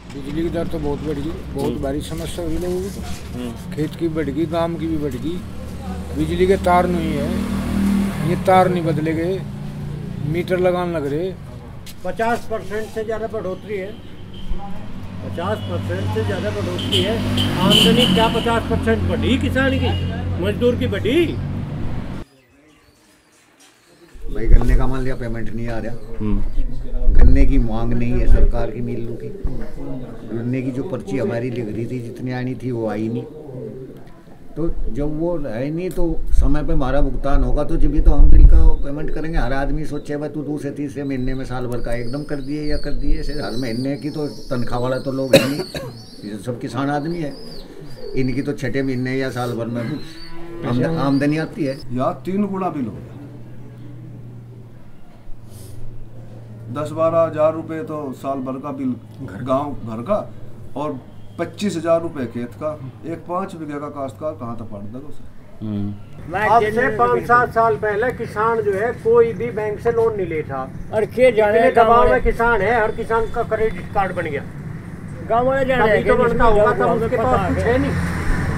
बिजली की दर तो बहुत बढ़ गई, बहुत भारी समस्या हुई लोगों की। तो खेत की बढ़ गई, गांव की भी बढ़ गई। बिजली के तार नहीं है, ये तार नहीं बदले गए, मीटर लगाने लग रहे। 50% से ज़्यादा बढ़ोतरी है, 50% से ज़्यादा बढ़ोतरी है। आमदनी क्या 50% बढ़ी किसान की, मजदूर की बढ़ी। भाई गन्ने का मान लिया पेमेंट नहीं आ रहा, गन्ने की मांग नहीं है सरकार की मिलों की। गन्ने की जो पर्ची हमारी लिख रही थी जितनी आनी थी वो आई नहीं, तो जब वो है नहीं तो समय पे हमारा भुगतान होगा तो जब भी तो हम बिल का पेमेंट करेंगे। हर आदमी सोचे भाई तू दूसरे तीसरे महीने में साल भर का एकदम कर दिए या कर दिए, ऐसे हर महीने की तो तनख्वाह वाला तो लोग है नहीं, सब किसान आदमी है, इनकी तो छठे महीने या साल भर में आमदनी आती है। या 3 गुना बिल हो गया, 10-12 हजार रुपये तो साल भर का बिल गांव भर का, और 25,000 रुपये खेत का। एक 5 बीघे का काश्तकार कहाँ तक पड़ देगा उसे। अब से 5-7 साल पहले किसान जो है कोई भी बैंक से लोन नहीं ले था, और के जाने दबाव में किसान है, हर किसान का क्रेडिट कार्ड बन गया। गाँव वाले जाने तो बनता होगा तब उसके पास कुछ है नहीं।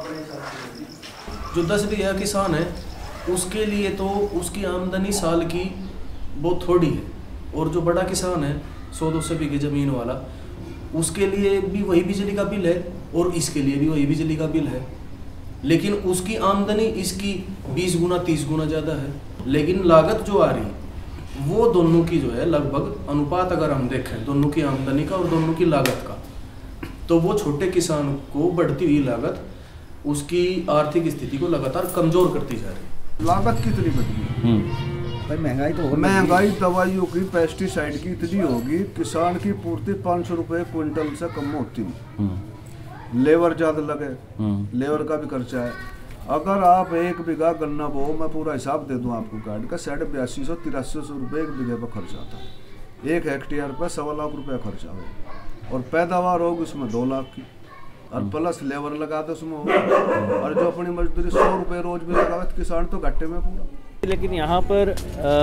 जो 10 बीघा किसान है उसके लिए तो उसकी आमदनी साल की बहुत थोड़ी है, और जो बड़ा किसान है 100-200 बीघे ज़मीन वाला, उसके लिए भी वही बिजली का बिल है और इसके लिए भी वही बिजली का बिल है, लेकिन उसकी आमदनी इसकी 20 गुना 30 गुना ज़्यादा है। लेकिन लागत जो आ रही वो दोनों की जो है लगभग अनुपात अगर हम देखें दोनों की आमदनी का और दोनों की लागत का, तो वो छोटे किसान को बढ़ती हुई लागत उसकी आर्थिक स्थिति को लगातार कमज़ोर करती जा रही है। लागत कितनी बढ़ी, महंगाई तो महंगाई दवाइयों की, पेस्टिसाइड की इतनी होगी, किसान की पूर्ति 500 रुपये क्विंटल से कम होती नहीं। लेबर ज़्यादा लगे, लेबर का भी खर्चा है। अगर आप 1 बीघा गन्ना बो, मैं पूरा हिसाब दे दूं आपको कार्ड का, 82,000-83,000 रुपये 1 बीघे पर खर्चा आता है। 1 हेक्टेयर पर 1.25 लाख रुपया खर्चा हो, और पैदावार होगी उसमें 2 लाख की, और प्लस लेबर लगा दो उसमें होगा, और जो अपनी मजदूरी 100 रुपये रोज भी लगा तो किसान तो घाटे में पूरा। लेकिन यहाँ पर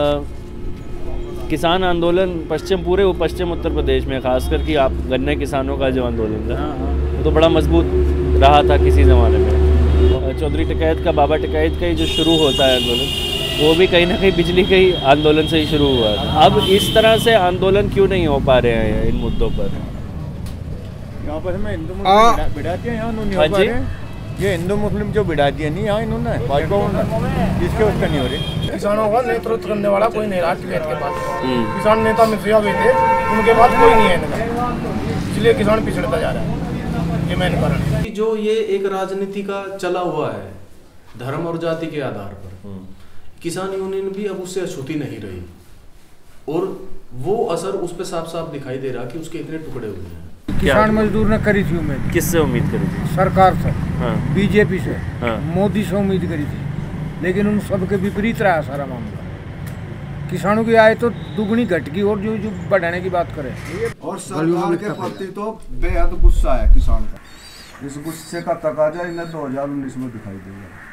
किसान आंदोलन पूरे पश्चिम उत्तर प्रदेश में खासकर कि आप गन्ने किसानों का जो आंदोलन था वो तो बड़ा मजबूत रहा था किसी ज़माने में। चौधरी टिकैत का, बाबा टिकैत का ही जो शुरू होता है आंदोलन, वो भी कहीं ना कहीं बिजली के ही आंदोलन से ही शुरू हुआ था। अब इस तरह से आंदोलन क्यों नहीं हो पा रहे हैं इन मुद्दों पर? यहाँ पर हमें हिंदू मुस्लिम बिड़ाती है, यहाँ नहीं हो पा रहे। ये हिंदू मुस्लिम जो बिड़ाती है नहीं यहाँ इन्होंने भाजपा जिसके उसका नहीं हो रही। किसानों का नेतृत्व करने वाला कोई नहीं रहा टिकैत के पास। किसान नेता मिर्जिया भी थे, उनके पास कोई नहीं है इनका, इसलिए किसान पिछड़ता जा रहा है। ये मेन कारण है। जो ये एक राजनीति का चला हुआ है धर्म और जाति के आधार पर, किसान यूनियन भी अब उससे अछूती नहीं रही, और वो असर उस पर साफ साफ दिखाई दे रहा कि उसके इतने टुकड़े हुए हैं। किसान मजदूर ने करी थी उम्मीद, किससे उम्मीद करी थी? सरकार से, हाँ। बीजेपी से, हाँ। मोदी से उम्मीद करी थी, लेकिन उन सबके विपरीत रहा सारा मामला। किसानों की आय तो दुगनी घट गई, और जो बढ़ाने की बात करें। और सरकार के प्रति तो बेहद गुस्सा है किसान का। इस गुस्से का तकाजा इन्हें 2019 में दिखाई देगा।